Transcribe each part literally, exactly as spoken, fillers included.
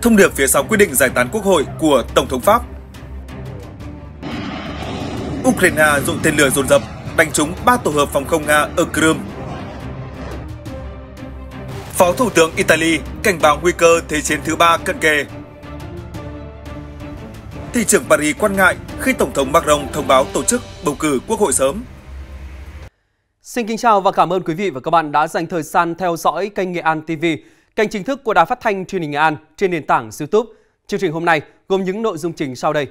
Thông điệp phía sau quyết định giải tán Quốc hội của Tổng thống Pháp. Ukraine dội tên lửa dồn dập, đánh trúng ba tổ hợp phòng không Nga ở Crimea. Phó Thủ tướng Italy cảnh báo nguy cơ Thế chiến thứ ba cận kề. Thị trưởng Paris quan ngại khi Tổng thống Macron thông báo tổ chức bầu cử quốc hội sớm. Xin kính chào và cảm ơn quý vị và các bạn đã dành thời gian theo dõi kênh Nghệ An ti vi, kênh chính thức của Đài Phát thanh Truyền hình Nghệ An trên nền tảng YouTube. Chương trình hôm nay gồm những nội dung chính sau đây.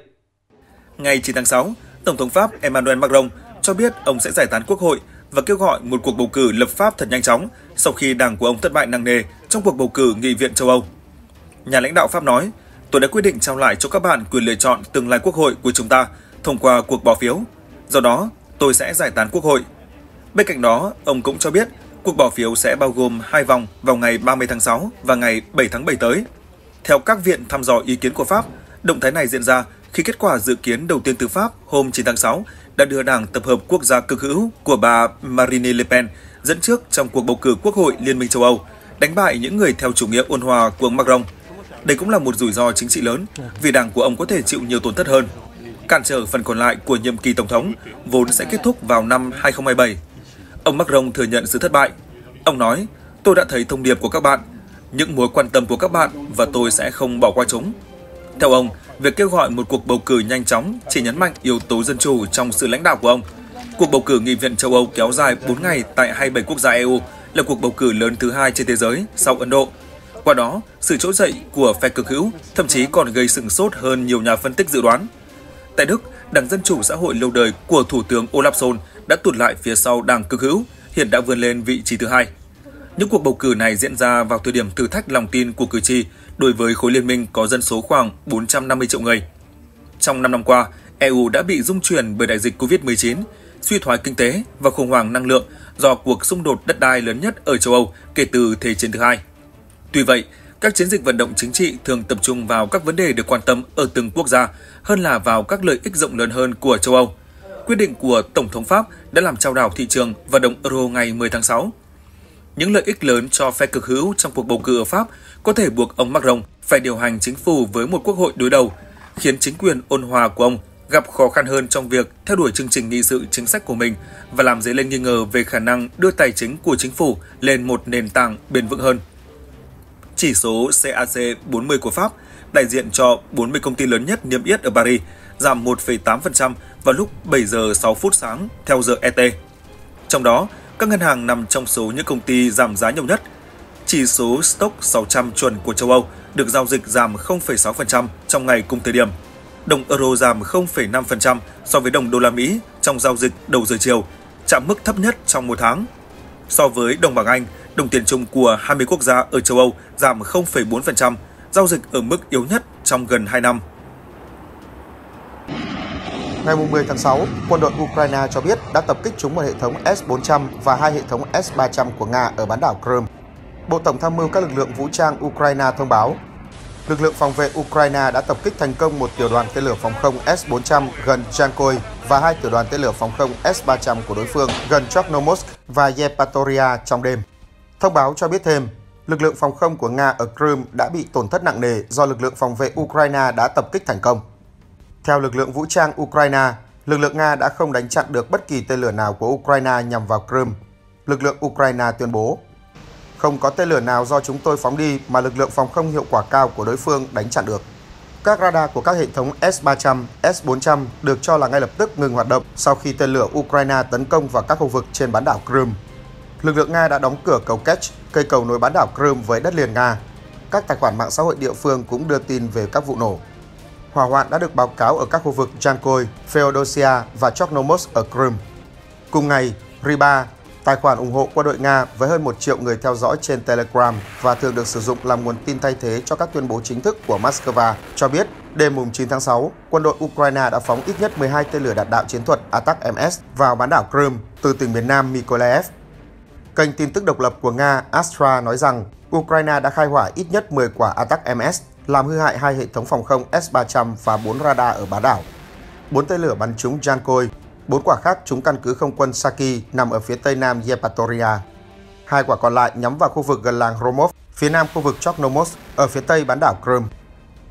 Ngày chín tháng sáu, Tổng thống Pháp Emmanuel Macron cho biết ông sẽ giải tán Quốc hội và kêu gọi một cuộc bầu cử lập pháp thật nhanh chóng sau khi đảng của ông thất bại nặng nề trong cuộc bầu cử Nghị viện châu Âu. Nhà lãnh đạo Pháp nói, tôi đã quyết định trao lại cho các bạn quyền lựa chọn tương lai Quốc hội của chúng ta thông qua cuộc bỏ phiếu. Do đó, tôi sẽ giải tán Quốc hội. Bên cạnh đó, ông cũng cho biết cuộc bỏ phiếu sẽ bao gồm hai vòng vào ngày ba mươi tháng sáu và ngày bảy tháng bảy tới. Theo các viện thăm dò ý kiến của Pháp, động thái này diễn ra khi kết quả dự kiến đầu tiên từ Pháp hôm chín tháng sáu đã đưa Đảng Tập hợp Quốc gia cực hữu của bà Marine Le Pen dẫn trước trong cuộc bầu cử Quốc hội Liên minh châu Âu, đánh bại những người theo chủ nghĩa ôn hòa của Macron. Đây cũng là một rủi ro chính trị lớn vì đảng của ông có thể chịu nhiều tổn thất hơn, cản trở phần còn lại của nhiệm kỳ tổng thống vốn sẽ kết thúc vào năm hai không hai bảy. Ông Macron thừa nhận sự thất bại. Ông nói, tôi đã thấy thông điệp của các bạn, những mối quan tâm của các bạn và tôi sẽ không bỏ qua chúng. Theo ông, việc kêu gọi một cuộc bầu cử nhanh chóng chỉ nhấn mạnh yếu tố dân chủ trong sự lãnh đạo của ông. Cuộc bầu cử Nghị viện châu Âu kéo dài bốn ngày tại hai mươi bảy quốc gia e u là cuộc bầu cử lớn thứ hai trên thế giới sau Ấn Độ. Qua đó, sự trỗi dậy của phe cực hữu thậm chí còn gây sửng sốt hơn nhiều nhà phân tích dự đoán. Tại Đức, Đảng Dân chủ xã hội lâu đời của Thủ tướng Olaf Scholz đã tụt lại phía sau Đảng cực hữu, hiện đã vươn lên vị trí thứ hai. Những cuộc bầu cử này diễn ra vào thời điểm thử thách lòng tin của cử tri đối với khối liên minh có dân số khoảng bốn trăm năm mươi triệu người. Trong năm năm qua, e u đã bị rung chuyển bởi đại dịch covid mười chín, suy thoái kinh tế và khủng hoảng năng lượng do cuộc xung đột đất đai lớn nhất ở châu Âu kể từ Thế chiến thứ hai. Tuy vậy, các chiến dịch vận động chính trị thường tập trung vào các vấn đề được quan tâm ở từng quốc gia hơn là vào các lợi ích rộng lớn hơn của châu Âu. Quyết định của Tổng thống Pháp đã làm chao đảo thị trường và đồng euro ngày mười tháng sáu. Những lợi ích lớn cho phe cực hữu trong cuộc bầu cử ở Pháp có thể buộc ông Macron phải điều hành chính phủ với một quốc hội đối đầu, khiến chính quyền ôn hòa của ông gặp khó khăn hơn trong việc theo đuổi chương trình nghị sự chính sách của mình và làm dấy lên nghi ngờ về khả năng đưa tài chính của chính phủ lên một nền tảng bền vững hơn. Chỉ số xê a xê bốn mươi của Pháp, đại diện cho bốn mươi công ty lớn nhất niêm yết ở Paris, giảm một phẩy tám phần trăm vào lúc bảy giờ sáu phút sáng theo giờ e tê. Trong đó, các ngân hàng nằm trong số những công ty giảm giá nhiều nhất. Chỉ số Stoxx sáu trăm chuẩn của châu Âu được giao dịch giảm không phẩy sáu phần trăm trong ngày cùng thời điểm. Đồng euro giảm không phẩy năm phần trăm so với đồng đô la Mỹ trong giao dịch đầu giờ chiều, chạm mức thấp nhất trong một tháng. So với đồng bảng Anh, đồng tiền chung của hai mươi quốc gia ở châu Âu giảm không phẩy bốn phần trăm, giao dịch ở mức yếu nhất trong gần hai năm. Ngày mười tháng sáu, quân đội Ukraine cho biết đã tập kích trúng một hệ thống S bốn trăm và hai hệ thống S ba trăm của Nga ở bán đảo Crimea. Bộ Tổng tham mưu các lực lượng vũ trang Ukraine thông báo, lực lượng phòng vệ Ukraine đã tập kích thành công một tiểu đoàn tên lửa phòng không S bốn trăm gần Jankoy và hai tiểu đoàn tên lửa phòng không S ba trăm của đối phương gần Chornomorsk và Yevpatoria trong đêm. Thông báo cho biết thêm, lực lượng phòng không của Nga ở Crimea đã bị tổn thất nặng nề do lực lượng phòng vệ Ukraine đã tập kích thành công. Theo lực lượng vũ trang Ukraine, lực lượng Nga đã không đánh chặn được bất kỳ tên lửa nào của Ukraine nhằm vào Crimea. Lực lượng Ukraine tuyên bố, không có tên lửa nào do chúng tôi phóng đi mà lực lượng phòng không hiệu quả cao của đối phương đánh chặn được. Các radar của các hệ thống S ba trăm, S bốn trăm được cho là ngay lập tức ngừng hoạt động sau khi tên lửa Ukraine tấn công vào các khu vực trên bán đảo Crimea. Lực lượng Nga đã đóng cửa cầu Kerch, cây cầu nối bán đảo Crimea với đất liền Nga. Các tài khoản mạng xã hội địa phương cũng đưa tin về các vụ nổ. Hỏa hoạn đã được báo cáo ở các khu vực Jankoy, Feodosia và Chornomorsk ở Crimea. Cùng ngày, Ryba, tài khoản ủng hộ quân đội Nga với hơn một triệu người theo dõi trên Telegram và thường được sử dụng làm nguồn tin thay thế cho các tuyên bố chính thức của Moscow, cho biết đêm mùng chín tháng sáu, quân đội Ukraine đã phóng ít nhất mười hai tên lửa đạn đạo chiến thuật Attack-em ét vào bán đảo Crimea từ tỉnh miền Nam Mykolaiv. Kênh tin tức độc lập của Nga Astra nói rằng Ukraine đã khai hỏa ít nhất mười quả Attack-em ét, làm hư hại hai hệ thống phòng không S ba trăm và bốn radar ở bán đảo. Bốn tên lửa bắn trúng Jankoy, bốn quả khác trúng căn cứ không quân Saki nằm ở phía tây nam Yevpatoria. Hai quả còn lại nhắm vào khu vực gần làng Hromov, phía nam khu vực Chornomorsk, ở phía tây bán đảo Crimea.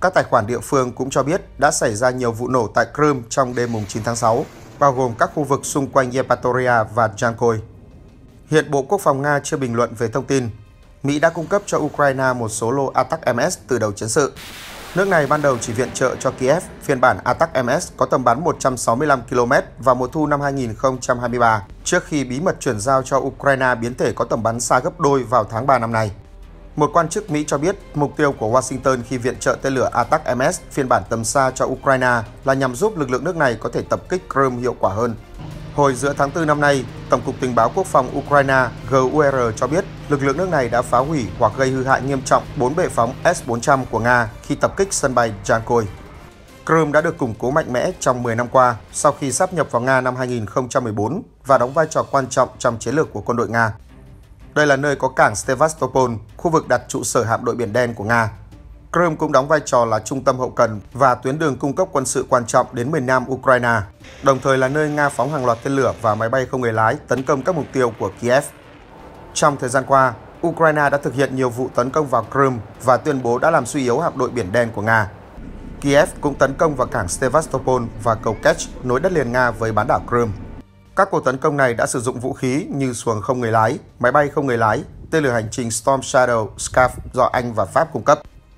Các tài khoản địa phương cũng cho biết đã xảy ra nhiều vụ nổ tại Crimea trong đêm chín tháng sáu, bao gồm các khu vực xung quanh Yevpatoria và Jankoy. Hiện Bộ Quốc phòng Nga chưa bình luận về thông tin. Mỹ đã cung cấp cho Ukraine một số lô Attack-em ét từ đầu chiến sự. Nước này ban đầu chỉ viện trợ cho Kiev phiên bản Attack-em ét có tầm bắn một trăm sáu mươi lăm ki lô mét vào mùa thu năm hai nghìn không trăm hai mươi ba, trước khi bí mật chuyển giao cho Ukraine biến thể có tầm bắn xa gấp đôi vào tháng ba năm nay. Một quan chức Mỹ cho biết mục tiêu của Washington khi viện trợ tên lửa Attack-em ét phiên bản tầm xa cho Ukraine là nhằm giúp lực lượng nước này có thể tập kích Crimea hiệu quả hơn. Hồi giữa tháng tư năm nay, Tổng cục Tình báo Quốc phòng Ukraine G U R cho biết lực lượng nước này đã phá hủy hoặc gây hư hại nghiêm trọng bốn bệ phóng S bốn trăm của Nga khi tập kích sân bay Jankoy. Crimea đã được củng cố mạnh mẽ trong mười năm qua sau khi sáp nhập vào Nga năm hai nghìn không trăm mười bốn và đóng vai trò quan trọng trong chiến lược của quân đội Nga. Đây là nơi có cảng Sevastopol, khu vực đặt trụ sở hạm đội Biển Đen của Nga. Crimea cũng đóng vai trò là trung tâm hậu cần và tuyến đường cung cấp quân sự quan trọng đến miền nam Ukraine, đồng thời là nơi Nga phóng hàng loạt tên lửa và máy bay không người lái tấn công các mục tiêu của Kiev. Trong thời gian qua, Ukraine đã thực hiện nhiều vụ tấn công vào Crimea và tuyên bố đã làm suy yếu hạm đội Biển Đen của Nga. Kiev cũng tấn công vào cảng Sevastopol và cầu Kerch nối đất liền Nga với bán đảo Crimea. Các cuộc tấn công này đã sử dụng vũ khí như xuồng không người lái, máy bay không người lái, tên lửa hành trình Storm Shadow Scaf do Anh và Pháp cung cấp.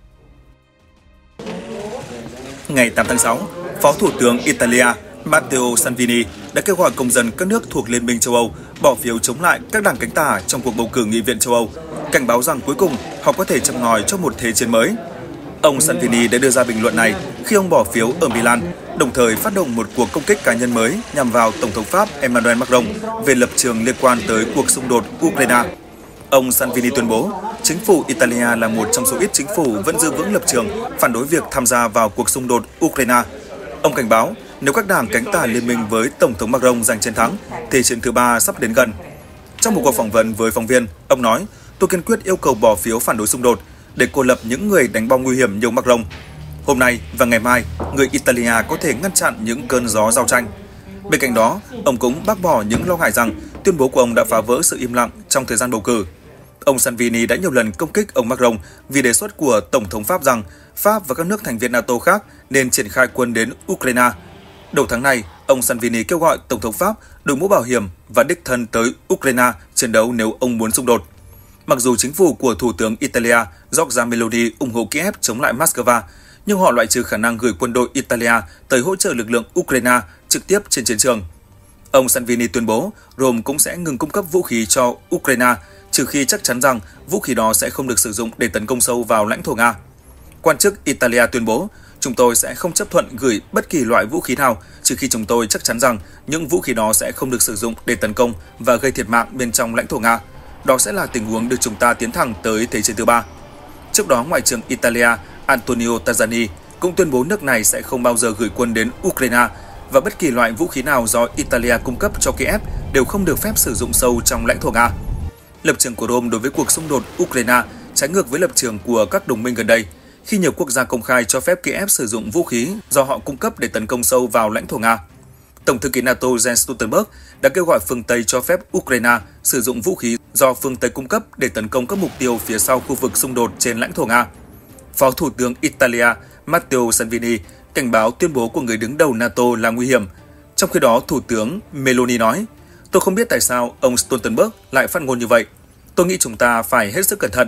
Ngày tám tháng sáu, Phó Thủ tướng Italia Matteo Salvini đã kêu gọi công dân các nước thuộc Liên minh châu Âu bỏ phiếu chống lại các đảng cánh tả trong cuộc bầu cử Nghị viện châu Âu, cảnh báo rằng cuối cùng họ có thể châm ngòi cho một thế chiến mới. Ông Salvini đã đưa ra bình luận này khi ông bỏ phiếu ở Milan, đồng thời phát động một cuộc công kích cá nhân mới nhằm vào Tổng thống Pháp Emmanuel Macron về lập trường liên quan tới cuộc xung đột Ukraine. Ông Salvini tuyên bố, chính phủ Italia là một trong số ít chính phủ vẫn giữ vững lập trường phản đối việc tham gia vào cuộc xung đột Ukraine. Ông cảnh báo, nếu các đảng cánh tả liên minh với Tổng thống Macron giành chiến thắng, thế chiến thứ ba sắp đến gần. Trong một cuộc phỏng vấn với phóng viên, ông nói, tôi kiên quyết yêu cầu bỏ phiếu phản đối xung đột để cô lập những người đánh bom nguy hiểm như ông Macron. Hôm nay và ngày mai, người Italia có thể ngăn chặn những cơn gió giao tranh. Bên cạnh đó, ông cũng bác bỏ những lo ngại rằng tuyên bố của ông đã phá vỡ sự im lặng trong thời gian bầu cử. Ông Salvini đã nhiều lần công kích ông Macron vì đề xuất của Tổng thống Pháp rằng Pháp và các nước thành viên NATO khác nên triển khai quân đến Ukraine. Đầu tháng này, ông Salvini kêu gọi Tổng thống Pháp đội mũ bảo hiểm và đích thân tới Ukraine chiến đấu nếu ông muốn xung đột. Mặc dù chính phủ của Thủ tướng Italia Giorgia Meloni ủng hộ Kiev chống lại Moscow, nhưng họ loại trừ khả năng gửi quân đội Italia tới hỗ trợ lực lượng Ukraine trực tiếp trên chiến trường. Ông Salvini tuyên bố Rome cũng sẽ ngừng cung cấp vũ khí cho Ukraine, trừ khi chắc chắn rằng vũ khí đó sẽ không được sử dụng để tấn công sâu vào lãnh thổ Nga. Quan chức Italia tuyên bố, chúng tôi sẽ không chấp thuận gửi bất kỳ loại vũ khí nào, trừ khi chúng tôi chắc chắn rằng những vũ khí đó sẽ không được sử dụng để tấn công và gây thiệt mạng bên trong lãnh thổ Nga. Đó sẽ là tình huống đưa chúng ta tiến thẳng tới thế chiến thứ ba. Trước đó, Ngoại trưởng Italia Antonio Tajani cũng tuyên bố nước này sẽ không bao giờ gửi quân đến Ukraine và bất kỳ loại vũ khí nào do Italia cung cấp cho Kiev đều không được phép sử dụng sâu trong lãnh thổ Nga. Lập trường của Rome đối với cuộc xung đột Ukraine trái ngược với lập trường của các đồng minh gần đây, khi nhiều quốc gia công khai cho phép Kiev sử dụng vũ khí do họ cung cấp để tấn công sâu vào lãnh thổ Nga. Tổng thư ký NATO Jens Stoltenberg đã kêu gọi phương Tây cho phép Ukraine sử dụng vũ khí do phương Tây cung cấp để tấn công các mục tiêu phía sau khu vực xung đột trên lãnh thổ Nga. Phó Thủ tướng Italia Matteo Salvini cảnh báo tuyên bố của người đứng đầu NATO là nguy hiểm. Trong khi đó, Thủ tướng Meloni nói, tôi không biết tại sao ông Stoltenberg lại phát ngôn như vậy. Tôi nghĩ chúng ta phải hết sức cẩn thận.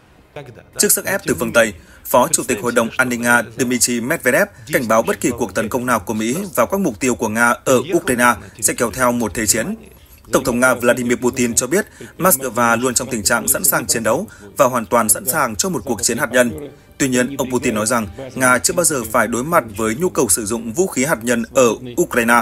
Trước sức ép từ phương Tây, Phó Chủ tịch Hội đồng An ninh Nga Dmitry Medvedev cảnh báo bất kỳ cuộc tấn công nào của Mỹ vào các mục tiêu của Nga ở Ukraine sẽ kéo theo một thế chiến. Tổng thống Nga Vladimir Putin cho biết Moscow luôn trong tình trạng sẵn sàng chiến đấu và hoàn toàn sẵn sàng cho một cuộc chiến hạt nhân. Tuy nhiên, ông Putin nói rằng Nga chưa bao giờ phải đối mặt với nhu cầu sử dụng vũ khí hạt nhân ở Ukraine.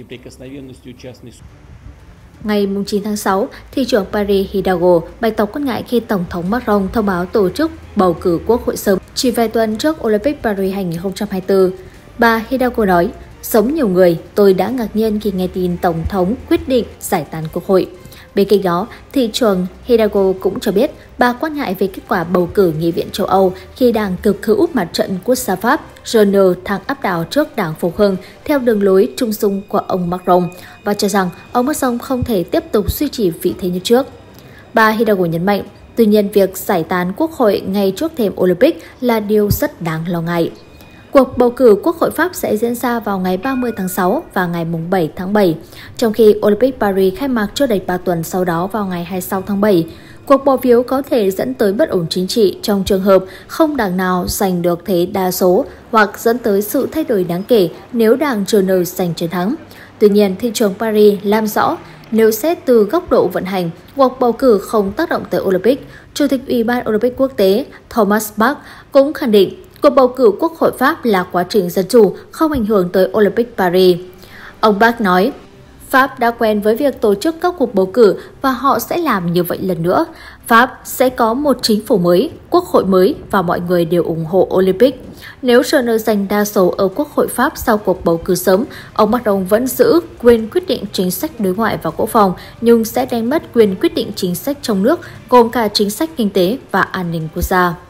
Ngày chín tháng sáu, thị trưởng Paris Hidalgo bày tỏ quan ngại khi Tổng thống Macron thông báo tổ chức bầu cử quốc hội sớm chỉ vài tuần trước Olympic Paris hai nghìn không trăm hai mươi tư. Bà Hidalgo nói, sống nhiều người, tôi đã ngạc nhiên khi nghe tin Tổng thống quyết định giải tán quốc hội. Bên cạnh đó, thị trưởng Hidalgo cũng cho biết bà quan ngại về kết quả bầu cử Nghị viện châu Âu khi đảng cực hữu mặt trận quốc gia Pháp rờ en thắng áp đảo trước đảng Phục hưng theo đường lối trung dung của ông Macron và cho rằng ông Macron không thể tiếp tục duy trì vị thế như trước. Bà Hidalgo nhấn mạnh, Tuy nhiên, việc giải tán Quốc hội ngay trước thềm Olympic là điều rất đáng lo ngại. Cuộc bầu cử Quốc hội Pháp sẽ diễn ra vào ngày ba mươi tháng sáu và ngày bảy tháng bảy, trong khi Olympic Paris khai mạc chưa đầy ba tuần sau đó vào ngày hai mươi sáu tháng bảy. Cuộc bỏ phiếu có thể dẫn tới bất ổn chính trị trong trường hợp không đảng nào giành được thế đa số hoặc dẫn tới sự thay đổi đáng kể nếu đảng Rờ en giành chiến thắng. Tuy nhiên, thị trường Paris làm rõ, nếu xét từ góc độ vận hành, cuộc bầu cử không tác động tới Olympic. Chủ tịch Ủy ban Olympic Quốc tế Thomas Bach cũng khẳng định cuộc bầu cử Quốc hội Pháp là quá trình dân chủ, không ảnh hưởng tới Olympic Paris. Ông Bach nói, Pháp đã quen với việc tổ chức các cuộc bầu cử và họ sẽ làm như vậy lần nữa. Pháp sẽ có một chính phủ mới, quốc hội mới và mọi người đều ủng hộ Olympic. Nếu Rờ en giành đa số ở Quốc hội Pháp sau cuộc bầu cử sớm, ông Macron vẫn giữ quyền quyết định chính sách đối ngoại và quốc phòng, nhưng sẽ đánh mất quyền quyết định chính sách trong nước, gồm cả chính sách kinh tế và an ninh quốc gia.